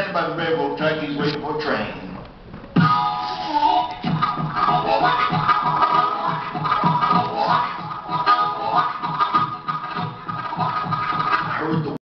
by the railroad track, he's waiting for a train.